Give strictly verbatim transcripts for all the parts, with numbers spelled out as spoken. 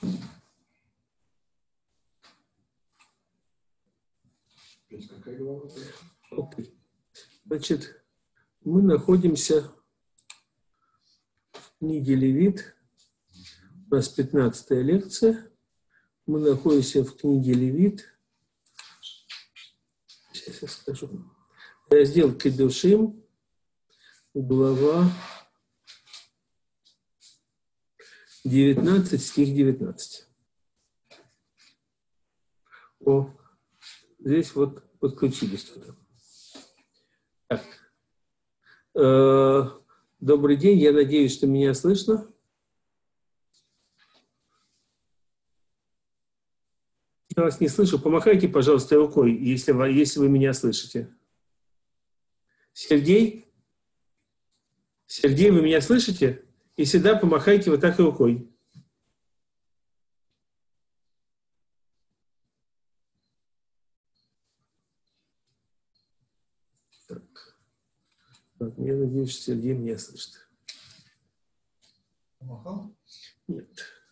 Okay. Значит, мы находимся в книге Левит. У нас пятнадцатая лекция. Мы находимся в книге Левит. Сейчас я скажу. Раздел Кедушим, глава девятнадцать, стих девятнадцать. О, здесь вот подключились туда. Так. Э, добрый день, я надеюсь, что меня слышно. Я вас не слышу. Помахайте, пожалуйста, рукой, если вы, если вы меня слышите. Сергей? Сергей, вы меня слышите? Если да, помахайте вот так рукой. Так. Так, я надеюсь, что Сергей меня слышит. Помахал? Нет.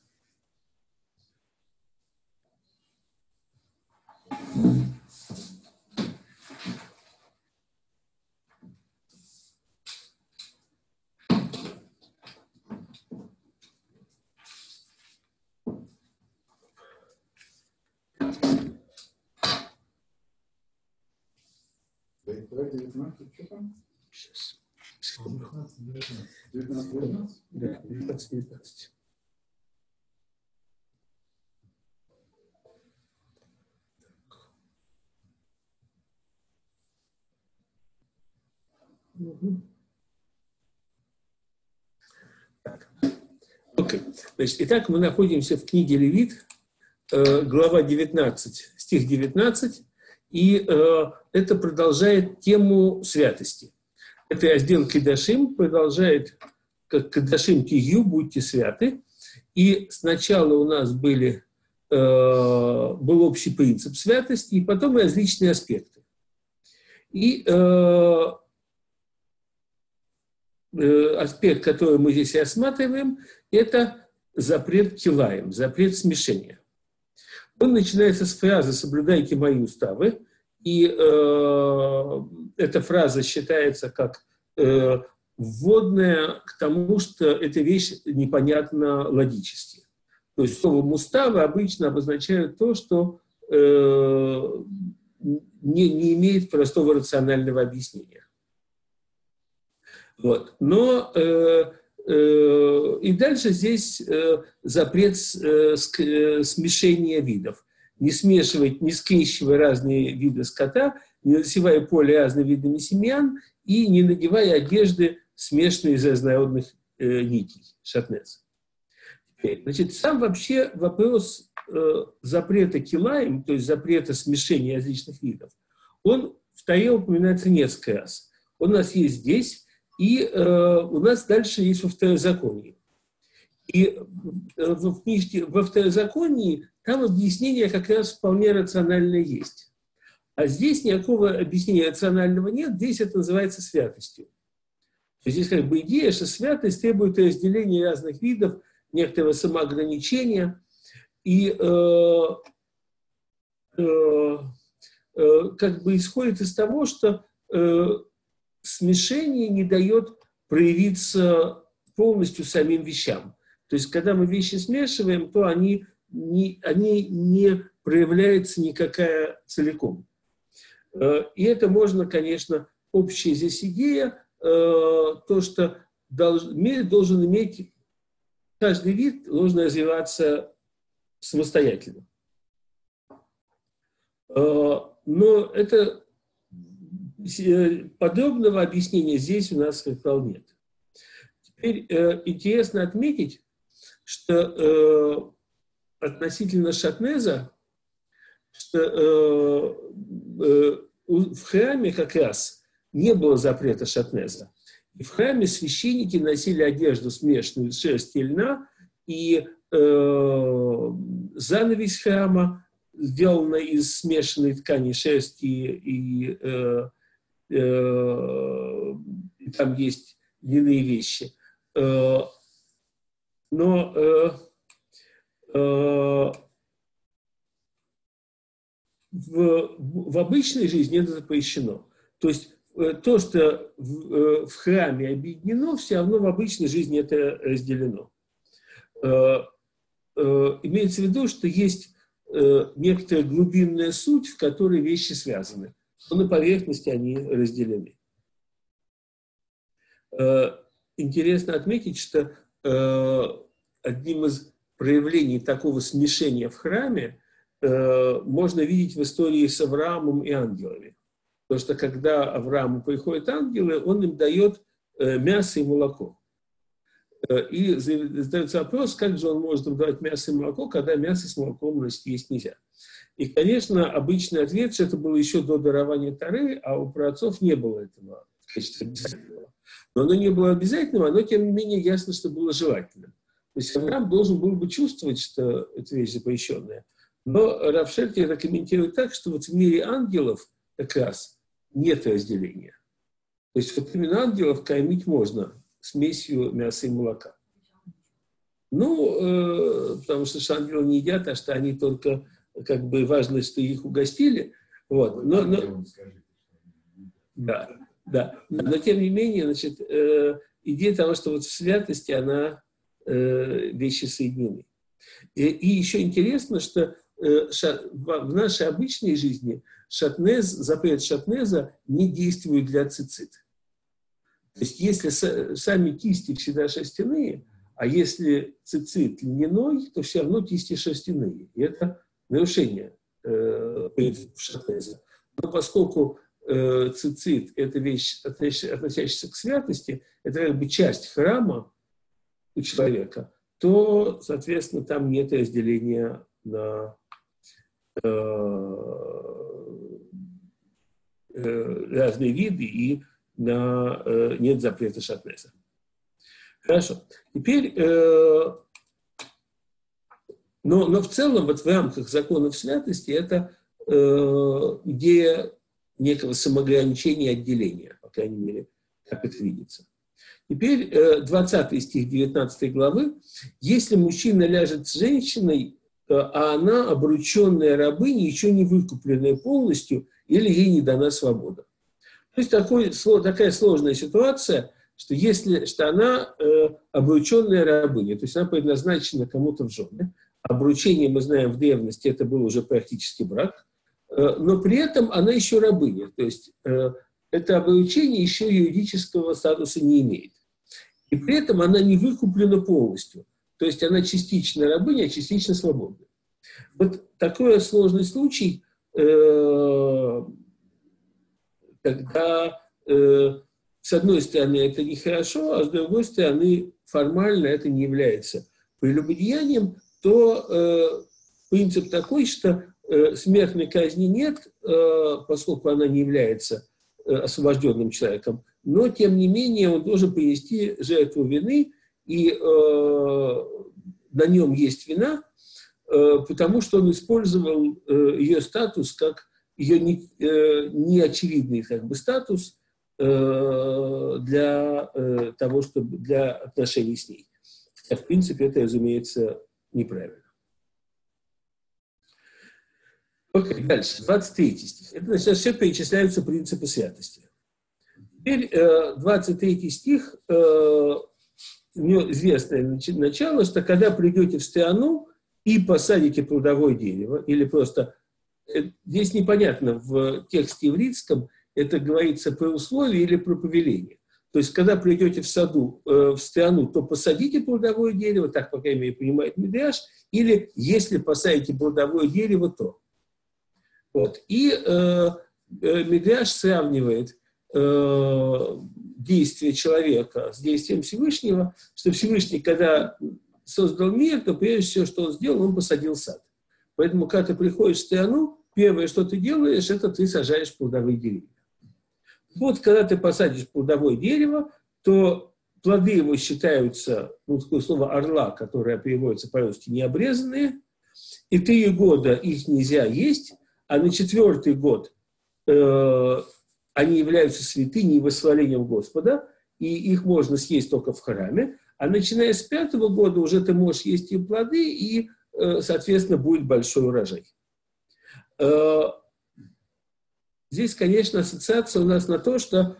девятнадцать, что там? Сейчас. девятнадцать, девятнадцать. девятнадцать, девятнадцать? Да, девятнадцать, девятнадцать. Угу. Так. Окей. Значит, итак, мы находимся в книге Левит, э, глава девятнадцать, стих девятнадцать, и э, это продолжает тему святости. Это раздел Кедашим, продолжает как Кедашим Тигью, будьте святы. И сначала у нас были, э, был общий принцип святости, и потом различные аспекты. И э, э, аспект, который мы здесь рассматриваем, это запрет килаем, запрет смешения. Он начинается с фразы «соблюдайте мои уставы», и э, эта фраза считается как э, вводная к тому, что эта вещь непонятна логически. То есть словом «уставы» обычно обозначают то, что э, не, не имеет простого рационального объяснения. Вот. Но э, э, и дальше здесь э, запрет э, смешения видов. Не смешивать, не скрещивая разные виды скота, не насевая поле разными видами семян и не надевая одежды, смешанные из разнородных э, нитей, шатнез. Значит, сам вообще вопрос э, запрета килаем, то есть запрета смешения различных видов, он в Торе упоминается несколько раз. Он у нас есть здесь, и э, у нас дальше есть во Второзаконии. И э, в книжке во Второзаконии там объяснение как раз вполне рациональное есть. А здесь никакого объяснения рационального нет, здесь это называется святостью. Здесь как бы идея, что святость требует разделения разных видов, некоторого самоограничения. И э, э, э, как бы исходит из того, что э, смешение не дает проявиться полностью самим вещам. То есть, когда мы вещи смешиваем, то они не, они не проявляются никакая целиком. И это можно, конечно, общая здесь идея, то, что мир должен иметь, каждый вид должен развиваться самостоятельно. Но это подробного объяснения здесь у нас, как правило, нет. Теперь интересно отметить, что относительно шатнеза, что э, э, в храме как раз не было запрета шатнеза. И в храме священники носили одежду, смешанную из шерсти и льна, и э, занавесь храма сделана из смешанной ткани шерсти, и, э, э, и там есть иные вещи. Э, но э, в, в обычной жизни это запрещено. То есть то, что в, в храме объединено, все равно в обычной жизни это разделено. Имеется в виду, что есть некоторая глубинная суть, в которой вещи связаны, но на поверхности они разделены. Интересно отметить, что одним из проявлений такого смешения в храме можно видеть в истории с Авраамом и ангелами. Потому что когда Аврааму приходят ангелы, он им дает мясо и молоко. И задается вопрос, как же он может им давать мясо и молоко, когда мясо с молоком, значит, есть нельзя. И, конечно, обычный ответ, что это было еще до дарования Торы, а у праотцов не было этого в качестве обязательного. Но оно не было обязательным, но, тем не менее, ясно, что было желательным. То есть Авраам должен был бы чувствовать, что это вещь запрещенная. Но Рав Шерки это комментирует так, что вот в мире ангелов как раз нет разделения. То есть вот именно ангелов кормить можно смесью мяса и молока. Ну, э, потому что ангелы не едят, а что они только, как бы, важно, что их угостили. Вот. Но, но, да, да. Но, тем не менее, значит, э, идея того, что вот в святости она э, вещи соединены. И, и еще интересно, что э, ша, в нашей обычной жизни шатнез, запрет шатнеза не действует для цицит. То есть, если сами кисти всегда шерстяные, а если цицит льняной, то все равно кисти шерстяные. И это нарушение э, шатнеза. Но поскольку э, цицит – это вещь, относящаяся к святости, это как бы часть храма у человека, то, соответственно, там нет разделения на э, э, разные виды и на, э, нет запрета шатнеза. Хорошо. Теперь, э, но, но в целом, вот в рамках законов святости, это э, идея некого самоограничения, отделения, по крайней мере, как это видится. Теперь э, двадцатый стих девятнадцатой главы. «Если мужчина ляжет с женщиной, э, а она обрученная рабыня, еще не выкупленная полностью, или ей не дана свобода». То есть такой, такая сложная ситуация, что если что она э, обрученная рабыня, то есть она предназначена кому-то в жены. Обручение, мы знаем, в древности это был уже практически брак, э, но при этом она еще рабыня. То есть э, это обручение еще юридического статуса не имеет. И при этом она не выкуплена полностью. То есть она частично рабыня, а частично свободна. Вот такой сложный случай, э, когда... Э, с одной стороны, это нехорошо, а с другой стороны, формально это не является прелюбодеянием, то э, принцип такой, что э, смертной казни нет, э, поскольку она не является э, освобожденным человеком, но, тем не менее, он должен принести жертву вины, и э, на нем есть вина, э, потому что он использовал э, ее статус как ее не, э, неочевидный как бы, статус, для того, чтобы для отношений с ней. Хотя, в принципе, это, разумеется, неправильно. Окей, дальше, двадцать третий стих. Это, значит, все перечисляются принципы святости. Теперь двадцать третий стих, у него известное начало, что когда придете в страну и посадите плодовое дерево, или просто, здесь непонятно в тексте ивритском, это говорится про условия или про повеление. То есть, когда придете в саду, э, в страну, то посадите плодовое дерево, так, по крайней мере, понимает Мидраш, или если посадите плодовое дерево, то. Вот. И э, э, Мидраш сравнивает э, действие человека с действием Всевышнего, что Всевышний, когда создал мир, то прежде всего, что он сделал, он посадил сад. Поэтому, когда ты приходишь в страну, первое, что ты делаешь, это ты сажаешь плодовые деревья. Вот, когда ты посадишь плодовое дерево, то плоды его считаются, ну, такое слово орла, которое переводится по-русски, необрезанные, и три года их нельзя есть, а на четвертый год э, они являются святыней восхвалением Господа, и их можно съесть только в храме, а начиная с пятого года уже ты можешь есть и плоды, и э, соответственно, будет большой урожай. Здесь, конечно, ассоциация у нас на то, что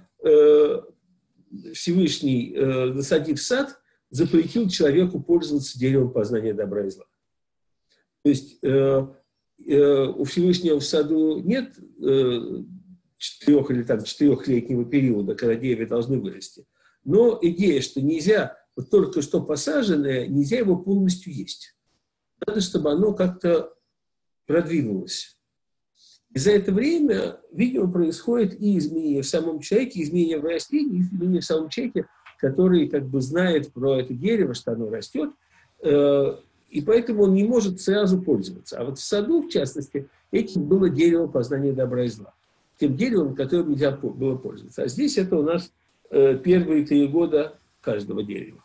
Всевышний, насадив сад, запретил человеку пользоваться деревом познания добра и зла. То есть у Всевышнего в саду нет четырех или там четырехлетнего периода, когда деревья должны вырасти. Но идея, что нельзя, вот только что посаженное, нельзя его полностью есть. Надо, чтобы оно как-то продвинулось. И за это время, видимо, происходит и изменение в самом человеке, изменение в растении, изменение в самом человеке, который как бы знает про это дерево, что оно растет, э, и поэтому он не может сразу пользоваться. А вот в саду, в частности, этим было дерево познания добра и зла. Тем деревом, которым нельзя было пользоваться. А здесь это у нас э, первые три года каждого дерева.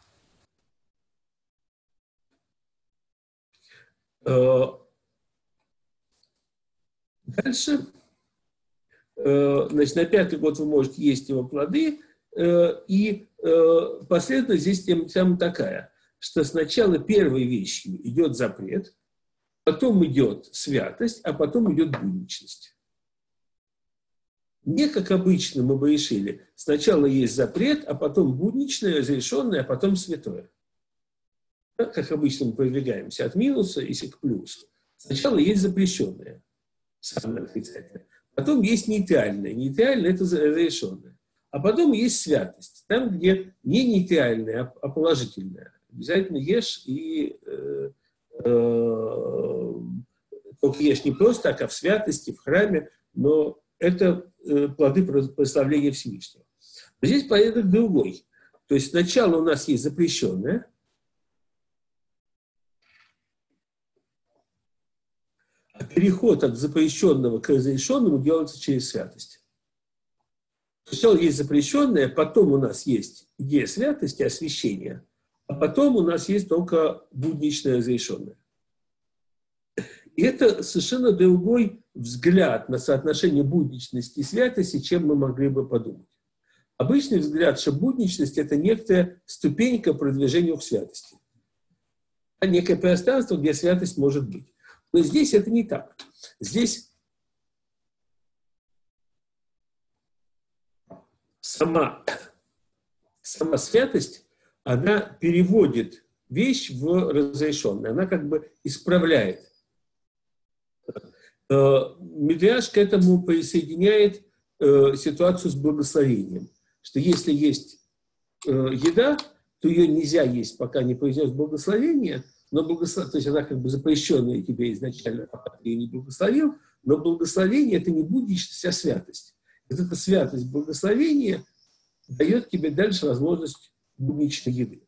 Э, Дальше, значит, на пятый год вы можете есть его плоды, и последовательность здесь тем самым такая, что сначала первой вещью идет запрет, потом идет святость, а потом идет будничность. Не как обычно мы бы решили, сначала есть запрет, а потом будничное, разрешенное, а потом святое. Как обычно мы продвигаемся от минуса и к плюсу. Сначала есть запрещенное. Самое отрицательное. Потом есть нейтральное. Нейтральное – это разрешенное. А потом есть святость. Там, где не нейтральное, а положительное. Обязательно ешь и э, э, только ешь не просто так, а в святости, в храме, но это э, плоды прославления Всевышнего. Но здесь порядок другой. То есть сначала у нас есть запрещенное, а переход от запрещенного к разрешенному делается через святость. Сначала есть запрещенное, потом у нас есть идея святости, освящения, а потом у нас есть только будничное разрешенное. И это совершенно другой взгляд на соотношение будничности и святости, чем мы могли бы подумать. Обычный взгляд, что будничность – это некая ступенька продвижения к святости. А некое пространство, где святость может быть. Но здесь это не так. Здесь сама, сама святость, она переводит вещь в разрешенное. Она как бы исправляет. Мидраш к этому присоединяет ситуацию с благословением. Что если есть еда, то ее нельзя есть, пока не произнес благословение. Но благословение, то есть она как бы запрещенная тебе изначально, пока ты ее не благословил, но благословение – это не будничность, а святость. Вот эта святость благословения дает тебе дальше возможность будничной еды.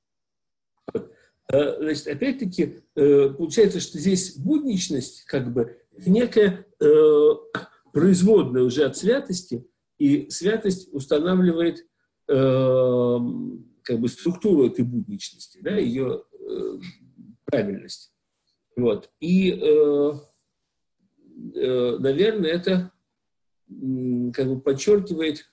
Значит, опять-таки, получается, что здесь будничность, как бы, некая производная уже от святости, и святость устанавливает как бы структуру этой будничности, да, ее правильность. Вот. И, э, э, наверное, это э, как бы подчеркивает,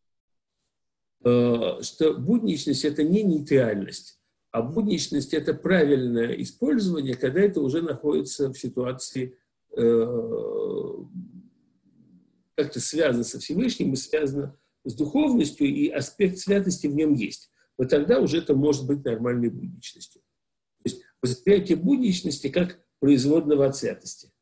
э, что будничность – это не нейтральность, а будничность – это правильное использование, когда это уже находится в ситуации, э, как-то связано со Всевышним и связано с духовностью, и аспект святости в нем есть. Вот тогда уже это может быть нормальной будничностью. То есть восприятие будничности как производного от святости.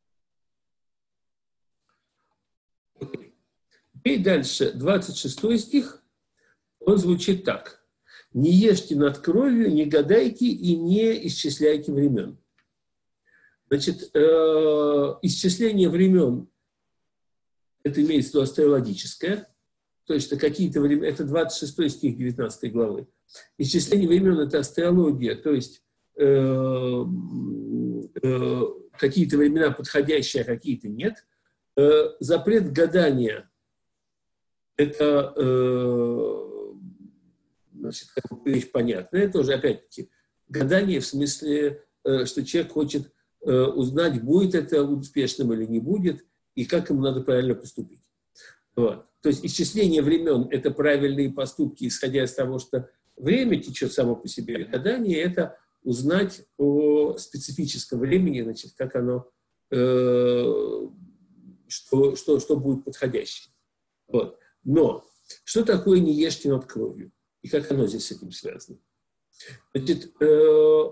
Теперь дальше, двадцать шестой стих, он звучит так. «Не ешьте над кровью, не гадайте и не исчисляйте времен». Значит, э, исчисление времен, это имеется в виду астрологическое, то есть какие-то времена, это двадцать шестой стих девятнадцатой главы. Исчисление времен – это астрология, то есть Э, э, какие-то времена подходящие, а какие-то нет. Э, запрет гадания – это э, значит, вещь понятная. Тоже, опять-таки, гадание в смысле, э, что человек хочет э, узнать, будет это успешным или не будет, и как ему надо правильно поступить. Вот. То есть исчисление времен – это правильные поступки, исходя из того, что время течет само по себе. Гадание – это узнать о специфическом времени, значит, как оно, э, что, что, что будет подходящим. Вот. Но что такое «не ешьте над кровью»? И как оно здесь с этим связано? Значит, э,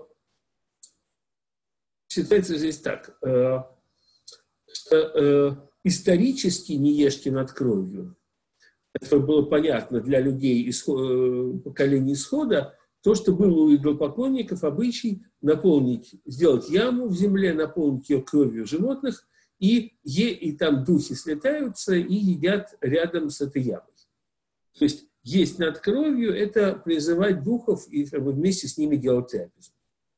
считается здесь так, э, что э, исторически «не ешьте над кровью», это было понятно для людей исход, поколения исхода, то, что было у идолопоклонников обычай наполнить, сделать яму в земле, наполнить ее кровью животных, и, е, и там духи слетаются и едят рядом с этой ямой. То есть есть над кровью – это призывать духов и как бы, вместе с ними делать трапезу.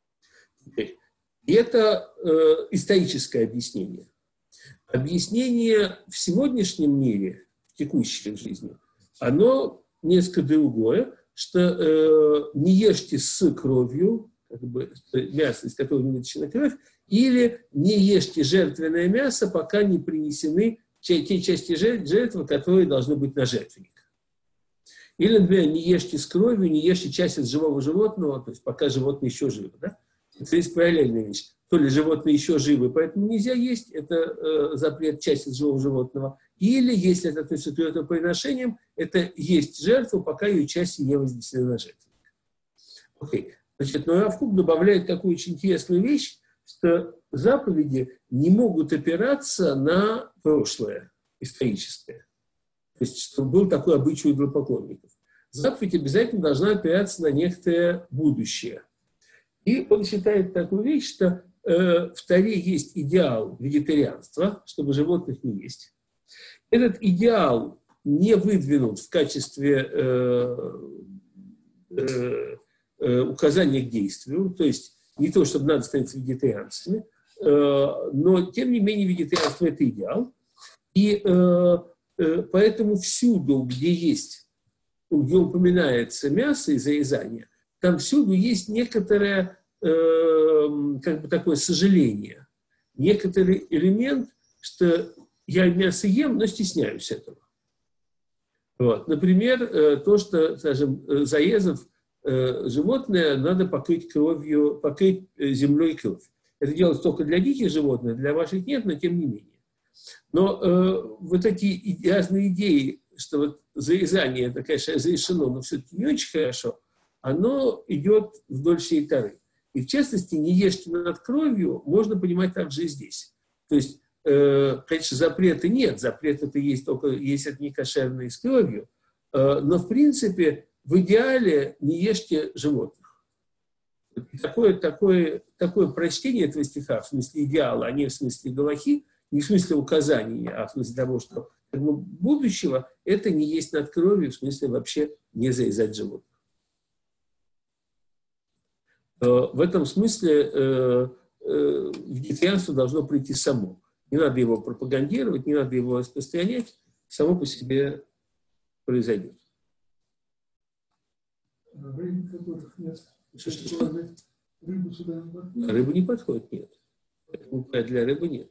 И это э, историческое объяснение. Объяснение в сегодняшнем мире, в текущей жизни, оно несколько другое, что э, не ешьте с кровью, как бы, мясо, из которого не вытащена кровь, или не ешьте жертвенное мясо, пока не принесены те, те части жертвы, которые должны быть на жертвенник. Или, например, не ешьте с кровью, не ешьте часть от живого животного, то есть пока животное еще живо. Да? Это есть параллельная вещь. То ли животные еще живы, поэтому нельзя есть, это э, запрет части от живого животного. Или, если это относится к жертвоприношениям, это есть жертву, пока ее части не вознесены на жертвенник. Окей. Значит, но Рав Кук добавляет такую очень интересную вещь, что заповеди не могут опираться на прошлое историческое. То есть, что был такой обычай у идолопоклонников. Заповедь обязательно должна опираться на некоторое будущее. И он считает такую вещь, что э, в Торе есть идеал вегетарианства, чтобы животных не есть. Этот идеал не выдвинут в качестве э, э, э, указания к действию, то есть не то, чтобы надо становиться вегетарианцами, э, но тем не менее вегетарианство – это идеал. И э, э, поэтому всюду, где есть, где упоминается мясо и зарезание, там всюду есть некоторое э, как бы такое сожаление, некоторый элемент, что я мясо ем, но стесняюсь этого. Вот. Например, э, то, что, скажем, зарезав э, животное, надо покрыть кровью, покрыть землей кровь. Это делается только для диких животных, для ваших нет, но тем не менее. Но э, вот эти разные идеи, что вот зарезание, это, конечно, разрешено, но все-таки не очень хорошо, оно идет вдоль всей Торы. И в частности, не ешьте над кровью, можно понимать также и здесь. То есть, э, конечно, запрета нет, запрет это есть только, если это не кошерное с кровью, э, но в принципе, в идеале не ешьте животных. Такое, такое, такое прочтение этого стиха, в смысле идеала, а не в смысле галахи, не в смысле указания, а в смысле того, что как бы, будущего, это не есть над кровью, в смысле вообще не зарезать животных. В этом смысле э, э, вегетарианство должно прийти само. Не надо его пропагандировать, не надо его распространять, само по себе произойдет. Рыбы, которых нет. Что, что, что? Рыбу сюда не подходит? Рыба не подходит, нет. Для рыбы нет.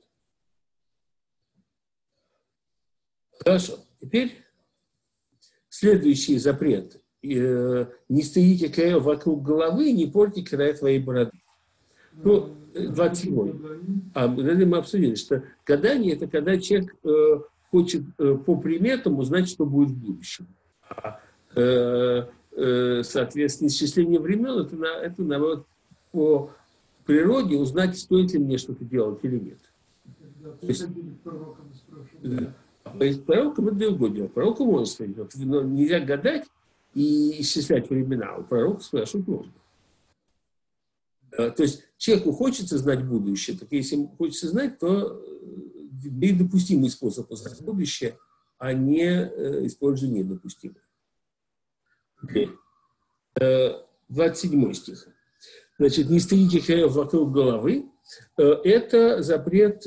Хорошо. Теперь следующий запрет. Не стоите края вокруг головы, не портите края твоей бороды. Ну, двадцать седьмой. А мы обсудили, что гадание – это когда человек э, хочет э, по приметам узнать, что будет в будущем. А, э, э, соответственно, исчисление времен – это, на, это наоборот, по природе узнать, стоит ли мне что-то делать или нет. То есть, да. А пророкам это другое дело. Пророку можно спросить, но нельзя гадать и исчислять времена. У пророка спрашивать можно. То есть человеку хочется знать будущее, так если ему хочется знать, то недопустимый способ узнать будущее, а не используя недопустимый. двадцать седьмой стих. Значит, не стригите хаев вокруг головы. Это запрет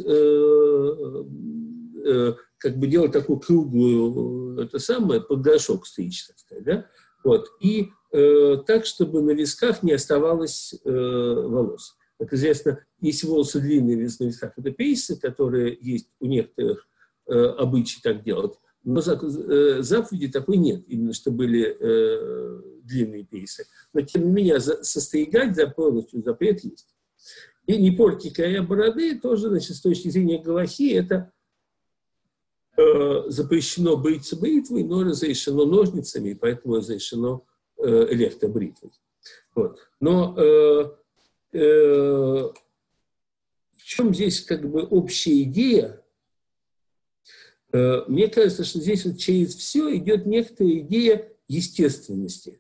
как бы делать такую круглую, это самое, под горшок стричь, так сказать, да? Вот. И э, так, чтобы на висках не оставалось э, волос. Как известно, если волосы длинные на висках, это пейсы, которые есть у некоторых э, обычаи так делать. Но за, э, заповеди такой нет. Именно что были э, длинные пейсы. Но, тем не менее, за, состригать за полностью запрет есть. И не портить края бороды тоже, значит, с точки зрения галахи, это э, запрещено бриться бритвой, но разрешено ножницами, и поэтому разрешено э, электробритвой. Вот. Но э, э, в чем здесь как бы общая идея? Э, мне кажется, что здесь вот через все идет некоторая идея естественности.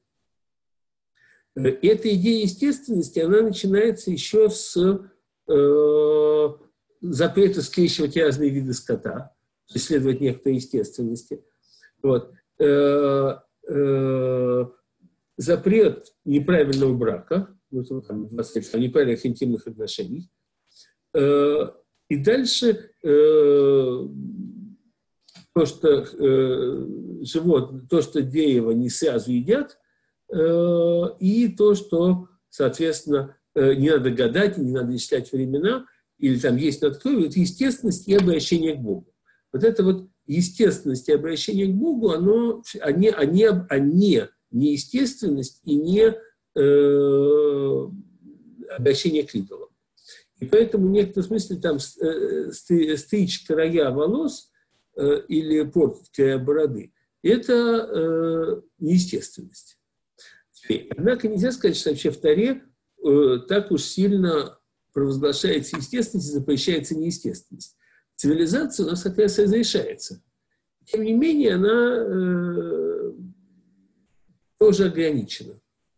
Эта идея естественности, она начинается еще с э, запрета скрещивать разные виды скота, исследовать некоторые естественности. Вот. Э, э, запрет неправильного брака, вот, там, неправильных интимных отношений. Э, и дальше э, то, что э, животное, то, что дерево не сразу едят, и то, что, соответственно, не надо гадать, не надо исчислять времена, или там есть над кровью, это естественность и обращение к Богу. Вот это вот естественность и обращение к Богу, оно, они, они, они неестественность и не э, обращение к идолам. И поэтому в некотором смысле там стричь края волос э, или портить края бороды – это э, неестественность. Однако нельзя сказать, что вообще в Торе э, так уж сильно провозглашается естественность и запрещается неестественность. Цивилизация у нас как раз разрешается. Тем не менее, она э, тоже ограничена.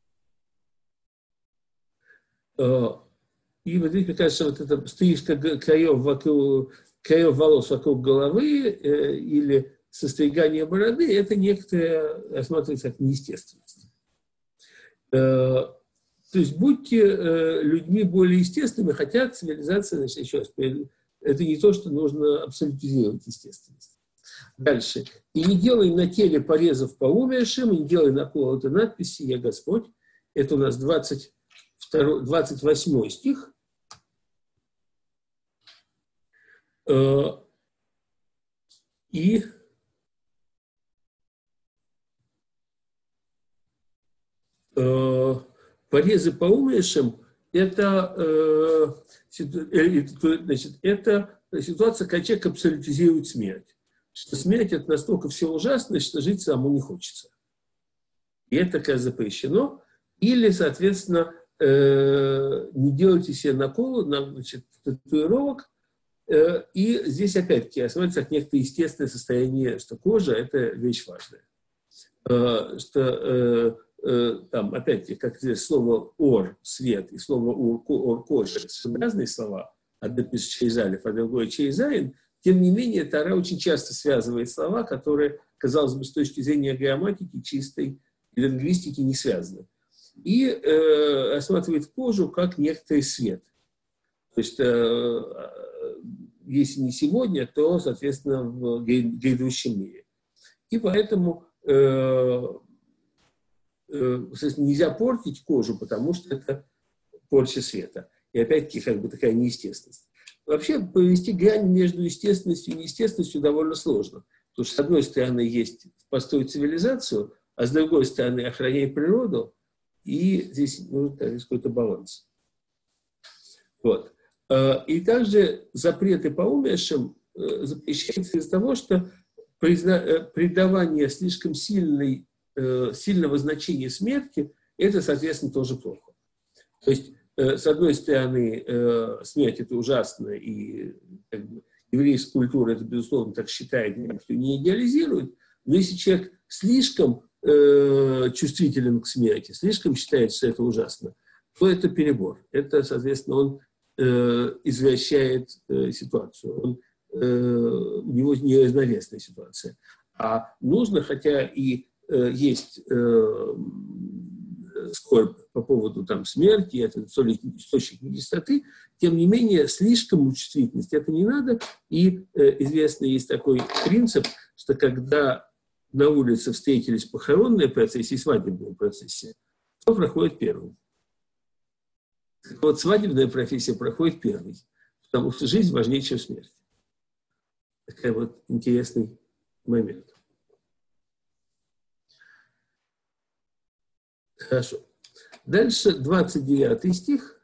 Э, и вот здесь, мне кажется, вот эта стрижка краев, вокруг, краев волос вокруг головы э, или состригание бороды – это некоторое рассматривается как неестественность. То есть будьте э, людьми более естественными, хотя цивилизация, значит, еще раз, это не то, что нужно абсолютизировать естественность. Дальше. И не делай на теле порезов по умершим, и не делай наколоты надписи «Я Господь». Это у нас двадцать второй, двадцать восьмой стих. Э, и порезы по умершим – это, э, значит, это ситуация, когда человек абсолютизирует смерть. Что смерть – это настолько все ужасно, что жить самому не хочется. И это как раз запрещено. Или, соответственно, э, не делайте себе наколы, значит, татуировок. Э, и здесь опять-таки рассматривается как некое естественное состояние, что кожа – это вещь важная. Э, что э, там, опять-таки, как здесь слово «ор» – свет, и слово «ор» – кожа – это разные слова. Одно пишет через алиф, а другое через айн. Тем не менее, Тора очень часто связывает слова, которые, казалось бы, с точки зрения грамматики, чистой и лингвистики не связаны. И э, рассматривает кожу как некоторый свет. То есть, э, если не сегодня, то, соответственно, в грядущем мире. И поэтому э, нельзя портить кожу, потому что это порча света. И опять-таки как бы такая неестественность. Вообще провести грань между естественностью и неестественностью довольно сложно. Потому что с одной стороны есть построй цивилизацию, а с другой стороны охраняй природу, и здесь нужен какой-то баланс. Вот. И также запреты по умершим запрещаются из-за того, что придавание слишком сильной сильного значения смерти, это, соответственно, тоже плохо. То есть, э, с одной стороны, э, смерть – это ужасно, и как бы, еврейская культура это, безусловно, так считает, не идеализирует, но если человек слишком э, чувствителен к смерти, слишком считает, что это ужасно, то это перебор. Это, соответственно, он э, извращает э, ситуацию. Он, э, у него неравновесная ситуация. А нужно, хотя и есть э, скорбь по поводу там, смерти, это источник нечистоты, тем не менее, слишком чувствительность это не надо. И э, известно, есть такой принцип, что когда на улице встретились похоронные процессии и свадебные процессии, кто проходит первым? Вот свадебная профессия проходит первой, потому что жизнь важнее, чем смерть. Такой вот интересный момент. Хорошо. Дальше двадцать девятый стих.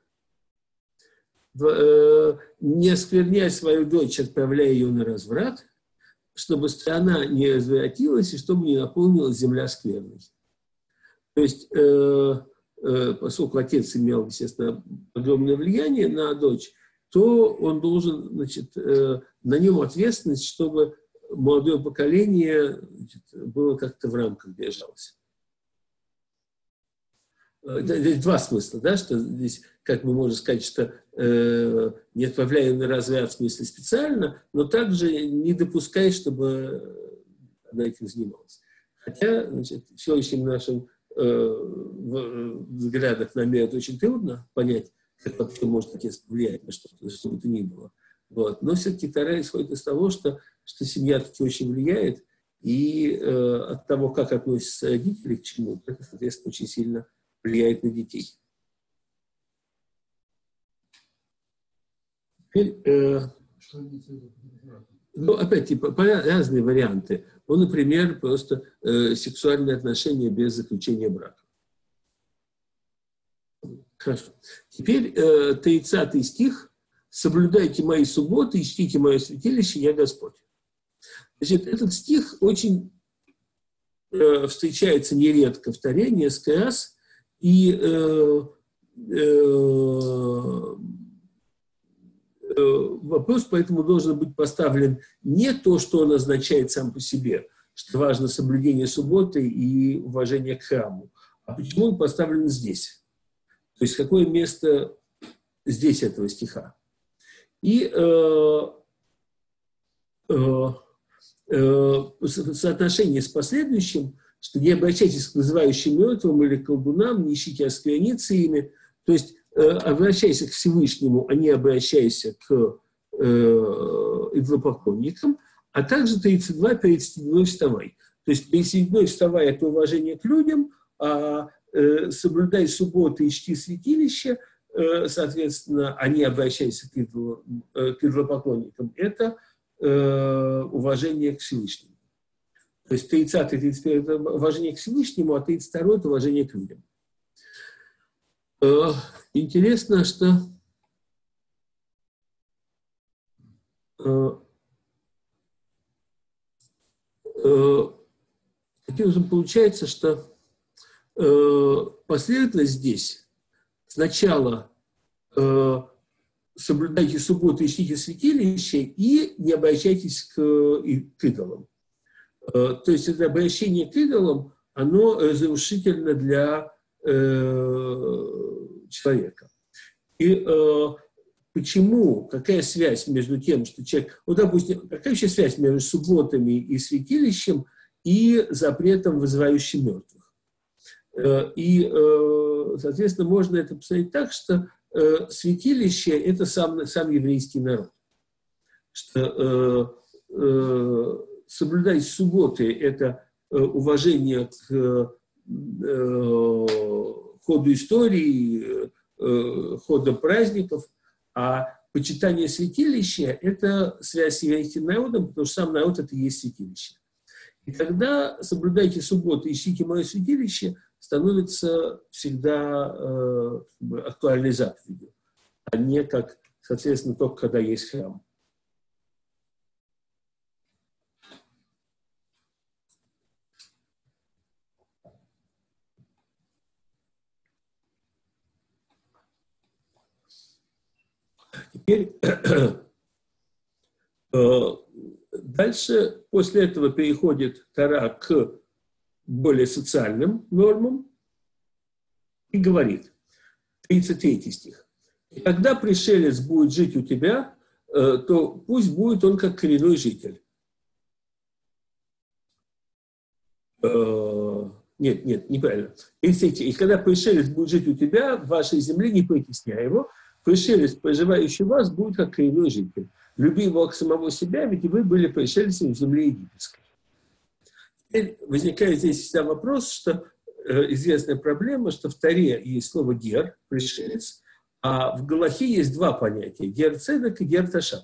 «Не оскверняй свою дочь, отправляя ее на разврат, чтобы страна не развратилась и чтобы не наполнилась земля скверной». То есть, э, э, поскольку отец имел, естественно, огромное влияние на дочь, то он должен, значит, э, на нем ответственность, чтобы молодое поколение, значит, было как-то в рамках держалось. Здесь два смысла, да, что здесь, как мы можем сказать, что э, не отправляя на разврат в смысле специально, но также не допускай, чтобы она этим занималась. Хотя, значит, в сегодняшнем нашем э, взглядах на мир это очень трудно понять, как вообще может отец повлиять на что-то, на что бы то ни было. Вот. Но все-таки Тора исходит из того, что, что семья таки очень влияет, и э, от того, как относятся родители к чему, это, соответственно, очень сильно влияет на детей. Теперь, э, ну, опять, типа, разные варианты. Ну, например, просто э, сексуальные отношения без заключения брака. Хорошо. Теперь э, тридцатый стих. «Соблюдайте мои субботы и чтите мое святилище, я Господь». Значит, этот стих очень э, встречается нередко в Торе, несколько раз. И э, э, вопрос поэтому должен быть поставлен не то, что он означает сам по себе, что важно соблюдение субботы и уважение к храму, а почему он поставлен здесь. То есть какое место здесь этого стиха. И э, э, э, соотношение с последующим, что не обращайтесь к вызывающим мертвым или к колдунам, не ищите оскверниться ими. То есть э, обращайся к Всевышнему, а не обращайся к э, идолопоклонникам. А также тридцать два, перед седьмой вставай. То есть перед седьмой вставай – это уважение к людям, а э, соблюдай субботы и чти святилище, э, соответственно, а не обращайся к, идолу, э, к идолопоклонникам. Это э, уважение к Всевышнему. То есть тридцатый, тридцать первый – это уважение к Всевышнему, а тридцать второй – это уважение к людям. Э, интересно, что э, э, таким образом получается, что э, последовательность здесь сначала э, соблюдайте субботу, ищите святилище и не обращайтесь к, и, к идолам. То есть это обращение к идолам, оно разрушительно для э, человека. И э, почему, какая связь между тем, что человек... Вот, допустим, какая вообще связь между субботами и святилищем и запретом, вызывающим мертвых? Э, и, э, соответственно, можно это посмотреть так, что э, святилище – это сам, сам еврейский народ. Что... Э, э, соблюдать субботы – это э, уважение к э, ходу истории, э, ходу праздников, а почитание святилища – это связь с еврейским народом, потому что сам народ – это и есть святилище. И тогда соблюдайте субботы, ищите мое святилище, становится всегда э, актуальной заповедью, а не как, соответственно, только когда есть храм. Теперь дальше, после этого переходит Тора к более социальным нормам и говорит, тридцать третий стих. «Когда пришелец будет жить у тебя, то пусть будет он как коренной житель». Нет, нет, неправильно. тридцать третий. «И когда пришелец будет жить у тебя, в вашей земле, не притесняй его, пришелец, проживающий у вас, будет как коренной житель. Люби его как самого себя, ведь и вы были пришельцами в земле египетской». Теперь возникает здесь всегда вопрос, что э, известная проблема, что в Торе есть слово «гер», пришелец, а в Галахе есть два понятия – гер-цедек и гер-ташав.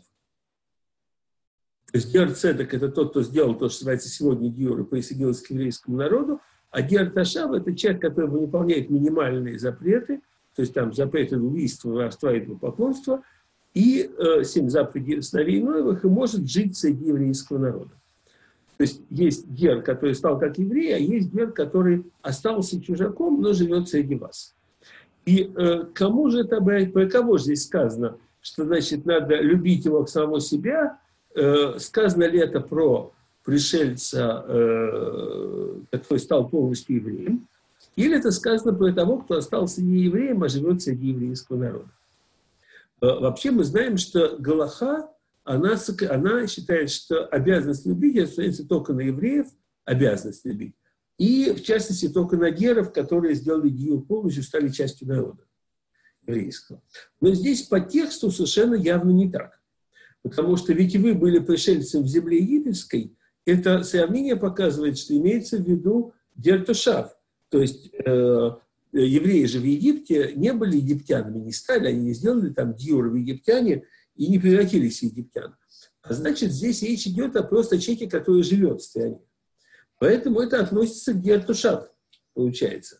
То есть гер-цедек – это тот, кто сделал то, что называется сегодня гиур, и присоединился к еврейскому народу, А гер тошав – это человек, который выполняет минимальные запреты, то есть там запреты убийства, воровства и поклонства, и э, семь заповедей сыновей Ноевых, и может жить среди еврейского народа. То есть есть гер, который стал как еврей, а есть гер, который остался чужаком, но живет среди вас. И э, кому же это, про кого же здесь сказано, что, значит, надо любить его к самому себя? Э, сказано ли это про пришельца, э, который стал полностью евреем? Или это сказано про того, кто остался не евреем, а живет среди еврейского народа? Э, вообще мы знаем, что галаха, она, она считает, что обязанность любить остается только на евреев, обязанность любить. И, в частности, только на геров, которые сделали гиюр полностью, стали частью народа еврейского. Но здесь по тексту совершенно явно не так. Потому что ведь и вы были пришельцем в земле египетской, это сравнение показывает, что имеется в виду гер тошав. То есть э, евреи же в Египте не были египтянами, не стали, они не сделали там гиюр в египтяне и не превратились в египтян. А значит, здесь речь идет о просто человеке, который живет в стране. Поэтому это относится к гер тошав, получается.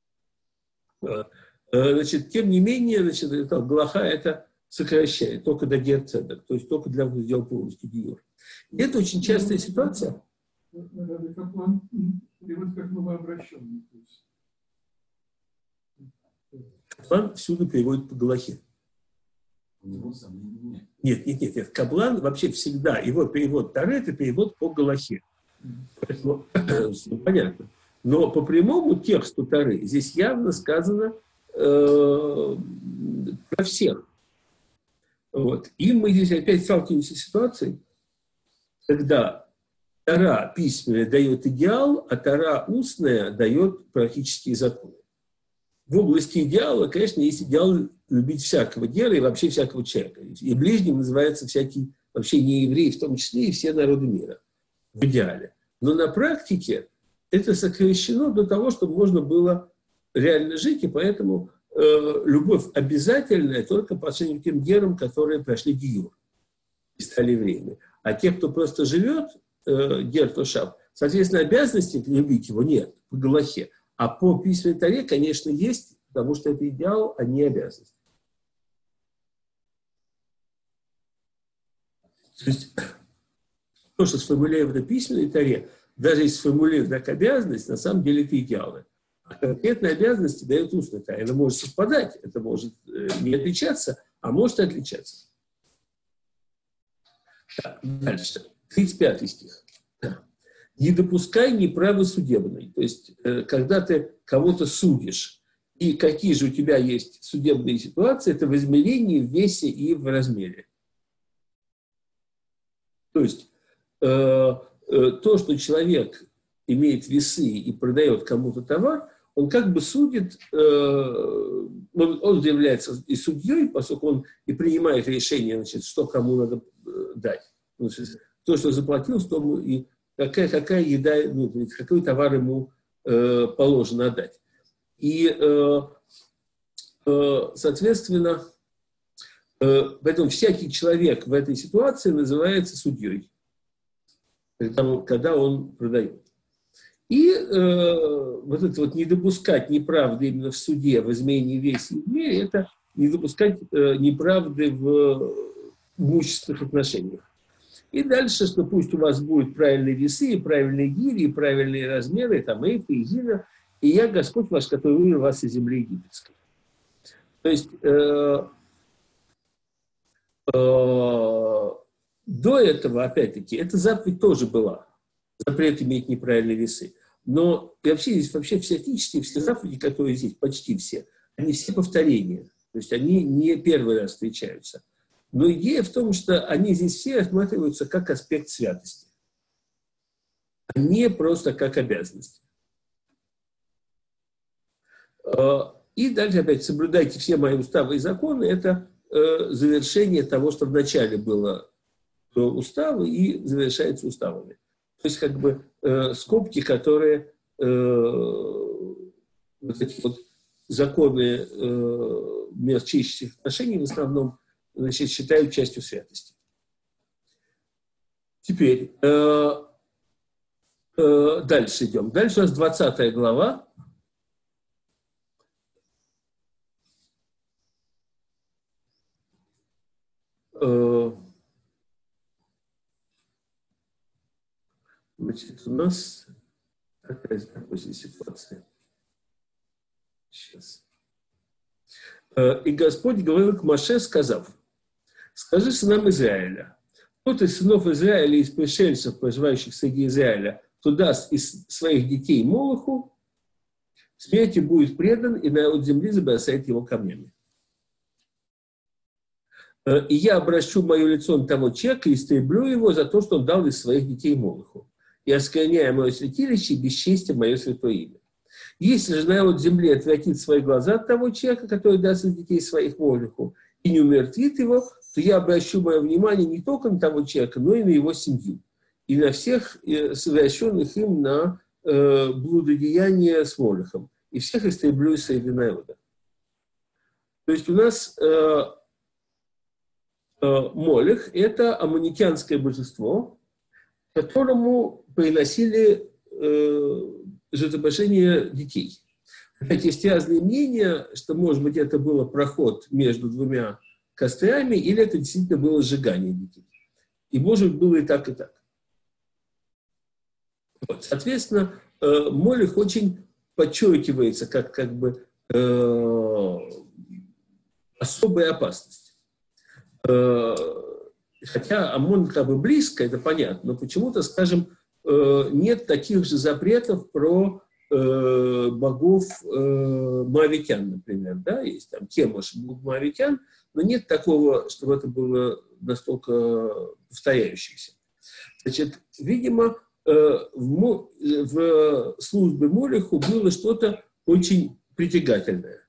Значит, тем не менее, значит, это, галаха это сокращает только до гер цедек, то есть только для кто сделал полностью гиюр. И это очень частая ситуация. Каплан перевод как новообращенный. Каплан всюду переводит по галахе. Нет, нет, нет, нет. Каплан вообще всегда, его перевод Торы, это перевод по галахе. Поэтому, понятно. Но по прямому тексту Торы здесь явно сказано э, про всех. Вот. И мы здесь опять сталкиваемся с ситуацией, когда Тора письменная дает идеал, а Тора устная дает практические законы. В области идеала, конечно, есть идеал любить всякого гера и вообще всякого человека. И ближним называется всякий, вообще не евреи, в том числе и все народы мира. В идеале. Но на практике это сокращено до того, чтобы можно было реально жить, и поэтому э, любовь обязательная только по отношению к тем герам, которые прошли гиюр и стали евреями. А те, кто просто живет, э, гер тошав, соответственно, обязанности любить его нет по галахе. А по письменной Торе, конечно, есть, потому что это идеал, а не обязанность. То есть то, что сформулировано в письменной Торе, даже если сформулировано как обязанность, на самом деле это идеалы. А конкретные обязанности дает устная Тора. Это может совпадать, это может не отличаться, а может и отличаться. Так, дальше. тридцать пятый стих. Не допускай неправы судебной. То есть, когда ты кого-то судишь, и какие же у тебя есть судебные ситуации, это в измерении, в весе и в размере. То есть, э, э, то, что человек имеет весы и продает кому-то товар, он как бы судит, э, он, он является и судьей, поскольку он и принимает решение, значит, что кому надо дать. Значит, то, что заплатил, что и какая, какая еда, ну, какой товар ему э, положено отдать. И, э, э, соответственно, э, поэтому всякий человек в этой ситуации называется судьей, когда, когда он продает. И э, вот это вот не допускать неправды именно в суде, в изменении весе и в мере, это не допускать э, неправды в имущественных отношениях. И дальше, что пусть у вас будут правильные весы, и правильные гири, и правильные размеры, там, эйфы, и гира, и я Господь ваш, который вывел вас из земли египетской. То есть э, э, до этого, опять-таки, эта заповедь тоже была. Запрет иметь неправильные весы. Но и вообще здесь вообще все этические, все заповеди, которые здесь, почти все, они все повторения. То есть они не первый раз встречаются. Но идея в том, что они здесь все рассматриваются как аспект святости, а не просто как обязанность. И дальше опять соблюдайте все мои уставы и законы. Это завершение того, что вначале было уставы и завершается уставами. То есть как бы скобки, которые вот эти вот законы мягчайших отношений в основном, значит, считают частью святости. Теперь, э, Э, дальше идем. Дальше у нас двадцатая глава. Э, значит, у нас какая такая ситуация. Сейчас. Э, и Господь говорил к Моше, сказав: скажи сынам Израиля, кто-то из сынов Израиля, из пришельцев, проживающих среди Израиля, кто даст из своих детей Молоху, смерти будет предан, и народ земли забросает его камнями. И я обращу мое лицо на того человека и истреблю его за то, что он дал из своих детей Молоху, и оскверняя мое святилище, и бесчестие мое святое имя. Если же народ земли отвратит свои глаза от того человека, который даст из детей своих Молоху, и не умертвит его, то я обращу мое внимание не только на того человека, но и на его семью, и на всех совершенных им на э, блудодеяние с Молохом, и всех истреблю из среды народа. То есть у нас э, э, Молох – это аммонитянское божество, которому приносили э, жертвоприношение детей. Хотя есть разные мнения, что, может быть, это был проход между двумя кострами, или это действительно было сжигание детей. И, может быть, было и так, и так. Вот. Соответственно, э, Молох очень подчеркивается как, как бы э, особая опасность. Э, хотя Амон как бы близко, это понятно, но почему-то, скажем, э, нет таких же запретов про э, богов э, моавитян, например. Да? Есть там Кемош, бог моавитян, но нет такого, чтобы это было настолько повторяющимся. Значит, видимо, в, в службе Молоху было что-то очень притягательное.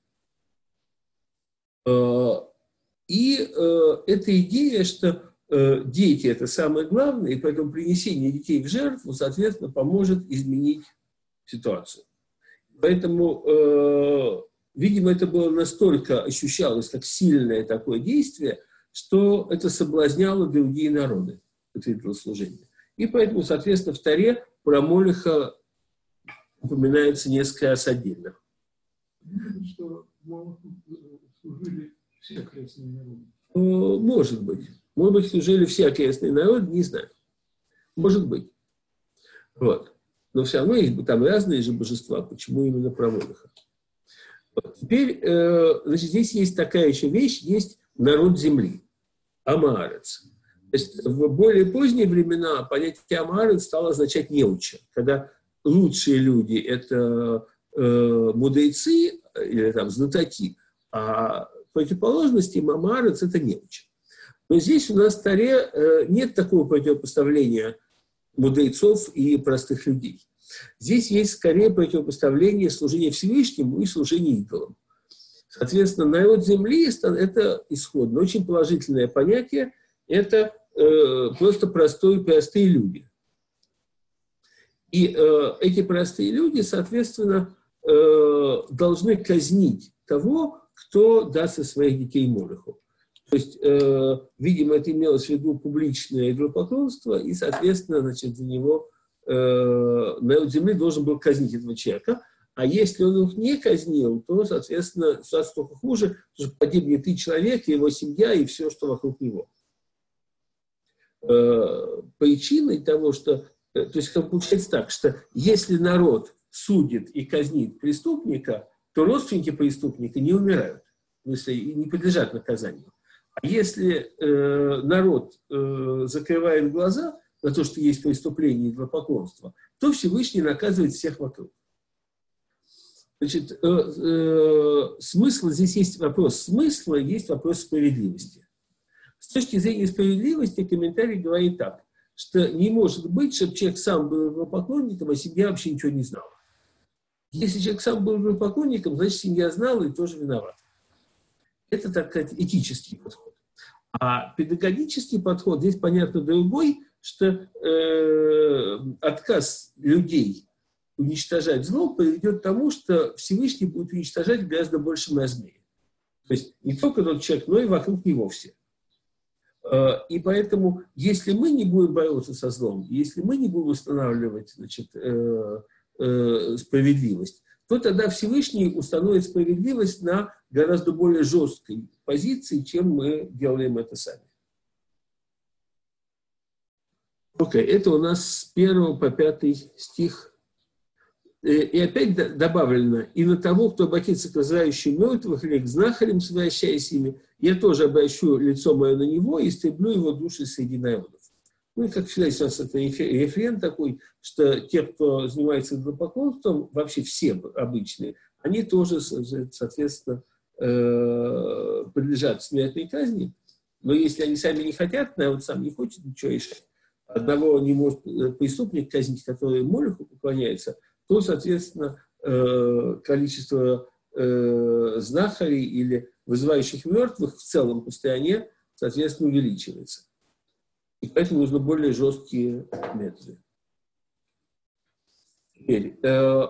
И эта идея, что дети – это самое главное, и поэтому принесение детей в жертву, соответственно, поможет изменить ситуацию. Поэтому, видимо, это было настолько, ощущалось как сильное такое действие, что это соблазняло другие народы, это идолослужение. И поэтому, соответственно, в Торе про Молоха упоминается несколько раз отдельно. Что Молоху служили все окрестные народы? Может быть. Может быть, служили все окрестные народы, не знаю. Может быть. Вот. Но все равно есть там разные же божества. Почему именно про Молоха? Вот. Теперь, э, значит, здесь есть такая еще вещь, есть народ земли. Амаарец. То есть в более поздние времена понятие Амаарец стало означать неуча, когда лучшие люди – это э, мудрецы или там знатоки, а противоположности Амаарец – это неуча. Но здесь у нас в Торе э, нет такого противопоставления мудрецов и простых людей. Здесь есть скорее противопоставление служения Всевышнему и служения идолам. Соответственно, народ земли – это исходно, очень положительное понятие, это э, просто простые, простые люди. И э, эти простые люди, соответственно, э, должны казнить того, кто даст из своих детей Молоху. То есть, э, видимо, это имелось в виду публичное идолопоклонство, и, соответственно, значит, за него э, народ земли должен был казнить этого человека. А если он их не казнил, то, соответственно, ситуация только хуже, потому что погибнет и человек, и его семья, и все, что вокруг него. Причиной того, что... То есть, как получается так, что если народ судит и казнит преступника, то родственники преступника не умирают, если не подлежат наказанию. А если э, народ э, закрывает глаза на то, что есть преступление и идолопоклонство, то Всевышний наказывает всех вокруг. Значит, э, э, смысл, здесь есть вопрос смысла, есть вопрос справедливости. С точки зрения справедливости комментарий говорит так, что не может быть, чтобы человек сам был идолопоклонником, а семья вообще ничего не знала. Если человек сам был идолопоклонником, значит, семья знала и тоже виновата. Это, так сказать, этический подход. А педагогический подход здесь, понятно, другой, что э, отказ людей уничтожать зло приведет к тому, что Всевышний будет уничтожать в гораздо большем размере. То есть не только тот человек, но и вокруг него все. И поэтому, если мы не будем бороться со злом, если мы не будем устанавливать, значит, справедливость, то тогда Всевышний установит справедливость на гораздо более жесткой позиции, чем мы делаем это сами. Окей, okay, это у нас с первого по пятый стих. И опять добавлено: и на того, кто обратится к разрающим мертвых или к знахарям, совращаясь ими, я тоже обращу лицо мое на него и истреблю его души среди народов. Ну и как всегда, у нас это рефрен такой, что те, кто занимается идолопоклонством, вообще все обычные, они тоже, соответственно, подлежат смертной казни. Но если они сами не хотят, народ сам не хочет ничего решать, одного не может преступник казнить, который Молеху поклоняется, то, соответственно, количество знахарей или вызывающих мертвых в целом по стране, соответственно, увеличивается. И поэтому нужны более жесткие методы. Теперь, э,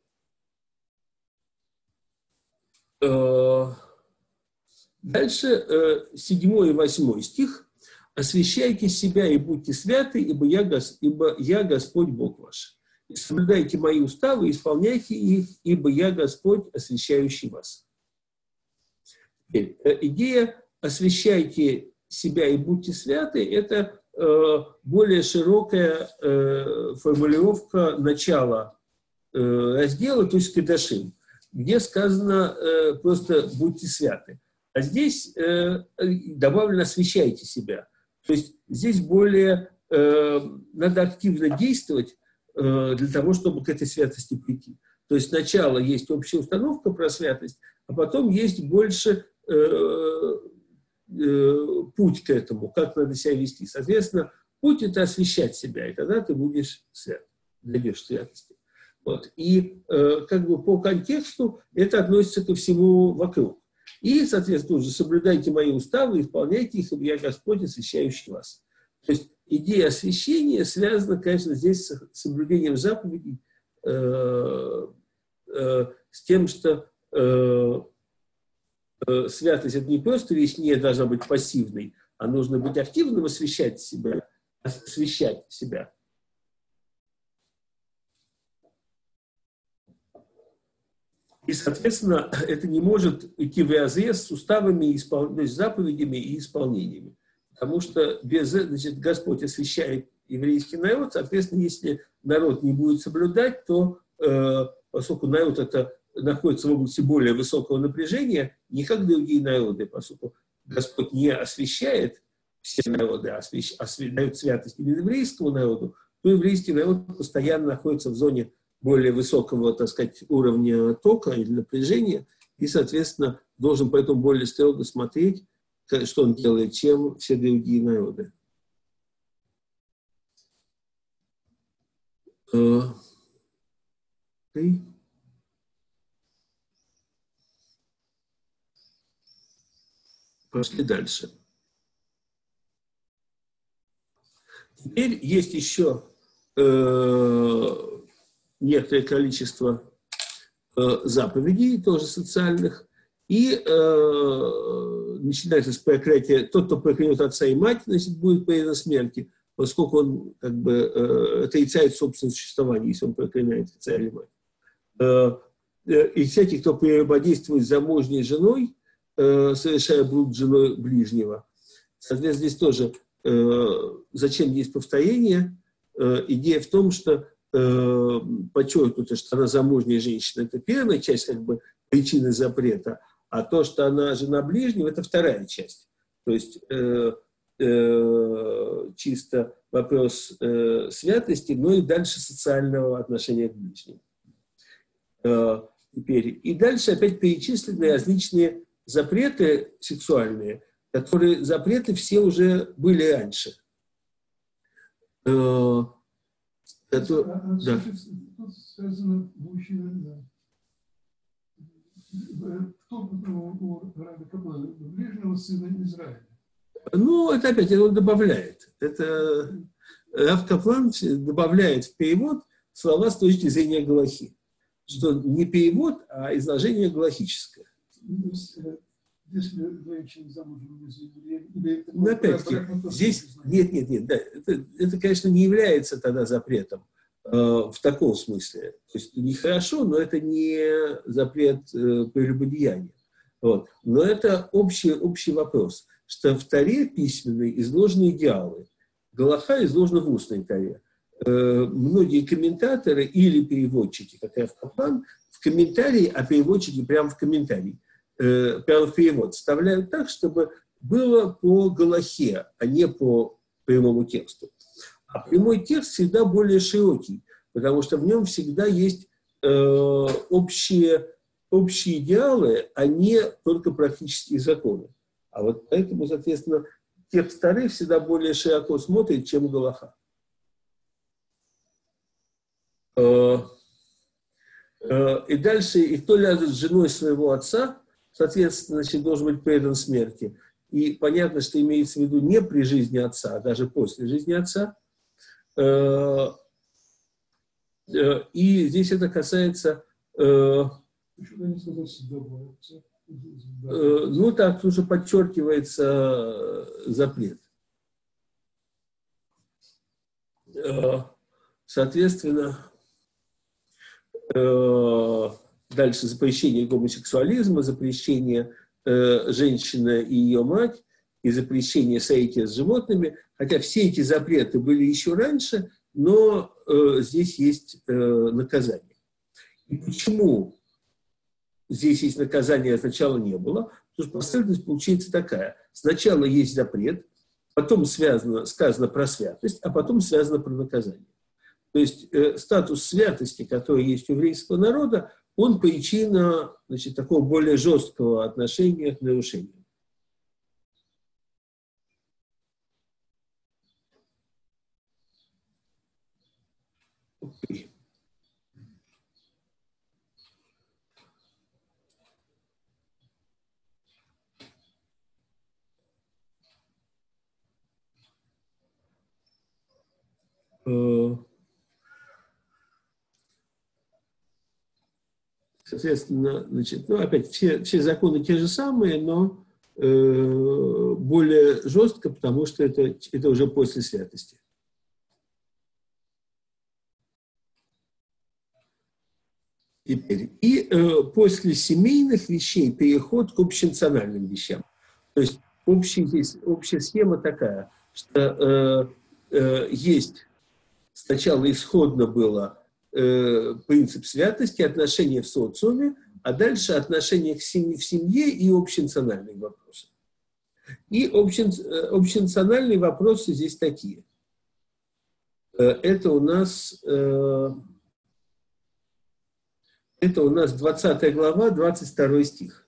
э, дальше э, седьмой и восьмой стих. «Освящайте себя и будьте святы, ибо я, ибо я Господь Бог ваш. И соблюдайте мои уставы, исполняйте их, ибо я Господь, освящающий вас». Теперь, э, идея «освящайте себя и будьте святы» – это э, более широкая э, формулировка начала э, раздела, то есть кадашим, где сказано э, просто «будьте святы». А здесь э, добавлено «освящайте себя». То есть здесь более э, надо активно действовать э, для того, чтобы к этой святости прийти. То есть сначала есть общая установка про святость, а потом есть больше э, путь к этому, как надо себя вести. Соответственно, путь – это освящать себя, и тогда ты будешь свят, дойдешь к святости. Вот. И э, как бы по контексту это относится ко всему вокруг. И, соответственно, уже соблюдайте мои уставы, исполняйте их, ибо я Господь, освящающий вас. То есть идея освящения связана, конечно, здесь с соблюдением заповедей, э, э, с тем, что э, святость – это не просто вещь, не должна быть пассивной, а нужно быть активным, освящать себя, освящать себя. И, соответственно, это не может идти вразрез с уставами, испол... то есть заповедями и исполнениями. Потому что без, значит, Господь освящает еврейский народ, соответственно, если народ не будет соблюдать, то, э, поскольку народ это находится в области более высокого напряжения, не как другие народы, поскольку Господь не освящает все народы, а освящ... освя... дает святость еврейскому народу, то еврейский народ постоянно находится в зоне более высокого, так сказать, уровня тока или напряжения, и, соответственно, должен поэтому более строго смотреть, что он делает, чем все другие народы. Okay. Пошли дальше. Теперь есть еще э, некоторое количество э, заповедей, тоже социальных, и э, начинается с проклятия. Тот, кто проклянет отца и мать, значит, будет предан смерти, поскольку он как бы э, отрицает собственное существование, если он проклинает отца или мать. Э, э, и всякий, кто прелюбодействует с замужней женой, совершая блуд с женой ближнего. Соответственно, здесь тоже э, зачем есть повторение? Э, идея в том, что э, подчеркнуто, что она замужняя женщина, это первая часть как бы причины запрета, а то, что она жена ближнего, это вторая часть. То есть э, э, чисто вопрос э, святости, но и дальше социального отношения к ближнему. Э, теперь. И дальше опять перечислены различные запреты сексуальные, которые запреты все уже были раньше. Э, это, а, а, да. Тут сказано мужчина, кто у Раби Каплана, ближнего сына Израиля. Ну, это опять он добавляет. Это Рав Каплан добавляет в перевод слова с точки зрения галахи. Что не перевод, а изложение галахическое. Если женщина замужем не за евреем, или... Ну, опять-таки, здесь... Нет, нет, нет, да, это, это, конечно, не является тогда запретом э, в таком смысле. То есть нехорошо, но это не запрет э, прелюбодеяния. Вот. Но это общий, общий вопрос, что в Торе письменной изложены идеалы, галаха изложена в устной Торе. Э, многие комментаторы или переводчики, как Рав Каплан, в комментарии, а переводчики прямо в комментарии, э, прямо в перевод, вставляют так, чтобы было по галахе, а не по прямому тексту. А прямой текст всегда более широкий, потому что в нем всегда есть э, общие, общие идеалы, а не только практические законы. А вот поэтому, соответственно, текст Торы всегда более широко смотрит, чем галаха. Э, И дальше, и кто ляжет с женой своего отца, соответственно, значит, должен быть предан смерти. И понятно, что имеется в виду не при жизни отца, а даже после жизни отца. И здесь это касается... Ну так, уже подчеркивается запрет. Соответственно... Дальше запрещение гомосексуализма, запрещение э, женщины и ее мать, и запрещение соития с животными. Хотя все эти запреты были еще раньше, но э, здесь есть э, наказание. И почему здесь есть наказание, а сначала не было? Потому что последовательность получается такая. Сначала есть запрет, потом связано, сказано про святость, а потом связано про наказание. То есть э, статус святости, который есть у еврейского народа, он причина, значит, такого более жесткого отношения к нарушениям. Okay. Uh... Соответственно, значит, ну, опять, все, все законы те же самые, но э, более жестко, потому что это, это уже после святости. Теперь. И э, после семейных вещей переход к общенациональным вещам. То есть общий, здесь, общая схема такая, что э, э, есть сначала исходно было принцип святости, отношения в социуме, а дальше отношения к семье, в семье и общенациональные вопросы. И обще, общенациональные вопросы здесь такие. Это у нас, это у нас двадцатая глава, двадцать второй стих.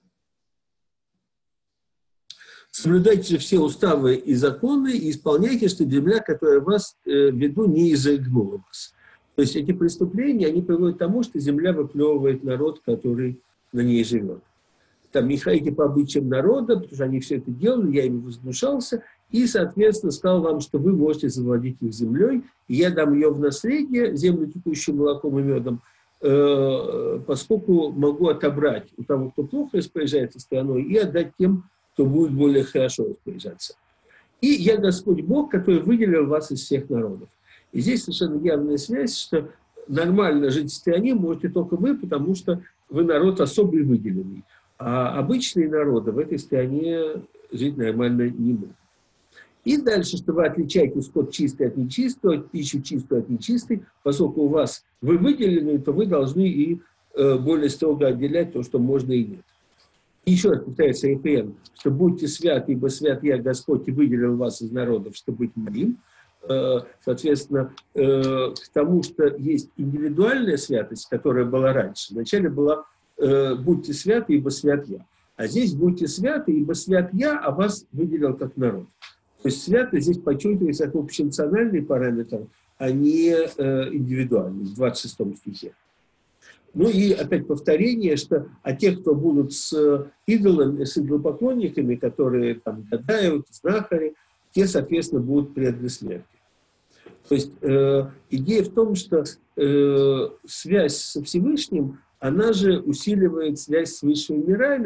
Соблюдайте же все уставы и законы и исполняйте, что земля, которая вас веду, не изогнула вас. То есть эти преступления, они приводят к тому, что земля выплевывает народ, который на ней живет. Там не ходите по обычаям народа, потому что они все это делали, я ими возмущался, и, соответственно, сказал вам, что вы можете завладеть их землей, и я дам ее в наследие, землю, текущую молоком и медом, э, поскольку могу отобрать у того, кто плохо распоряжается страной, и отдать тем, кто будет более хорошо распоряжаться. И я Господь Бог, который выделил вас из всех народов. И здесь совершенно явная связь, что нормально жить в стране можете только вы, потому что вы народ особый выделенный. А обычные народы в этой стране жить нормально не могут. И дальше, что вы отличаете скот чистый от нечистого, пищу чистую от нечистой, поскольку у вас вы выделены, то вы должны и э, более строго отделять то, что можно и нет. И еще раз повторяется рефрен, что будьте святы, ибо свят я, Господь, и выделил вас из народов, чтобы быть моим. Соответственно, к тому, что есть индивидуальная святость, которая была раньше. Вначале была «будьте святы, ибо свят я». А здесь «будьте святы, ибо свят я, а вас выделил как народ». То есть святость здесь подчеркивается как общенациональный параметр, а не индивидуальный, в двадцать шестом стихе. Ну и опять повторение, что а те, кто будут с идолами, с идолопоклонниками, которые там гадают, знахари, те, соответственно, будут преданы смерти. То есть э, идея в том, что э, связь со Всевышним, она же усиливает связь с высшими мирами,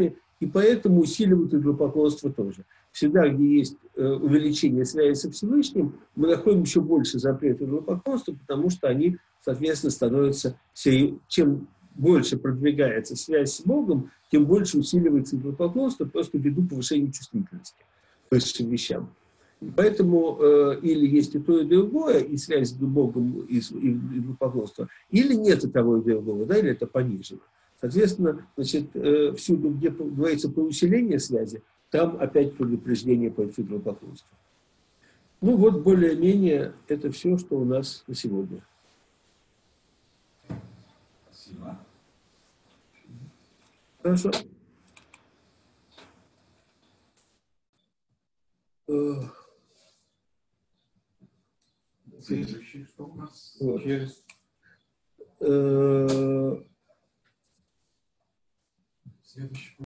и поэтому усиливают идолопоклонство тоже. Всегда, где есть увеличение связи со Всевышним, мы находим еще больше запретов идолопоклонства, потому что они, соответственно, становятся, чем больше продвигается связь с Богом, тем больше усиливается идолопоклонство, просто ввиду повышения чувствительности к высшим вещам. Поэтому э, или есть и то, и другое, и связь с Богом, и, и идолопоклонство, или нет и того, и другого, да, или это понижено. Соответственно, значит, э, всюду, где говорится про усиление связи, там опять предупреждение по идолопоклонству. Ну вот, более-менее, это все, что у нас на сегодня. Спасибо. Хорошо. Следующий, что у нас? Вот. Через... Следующий.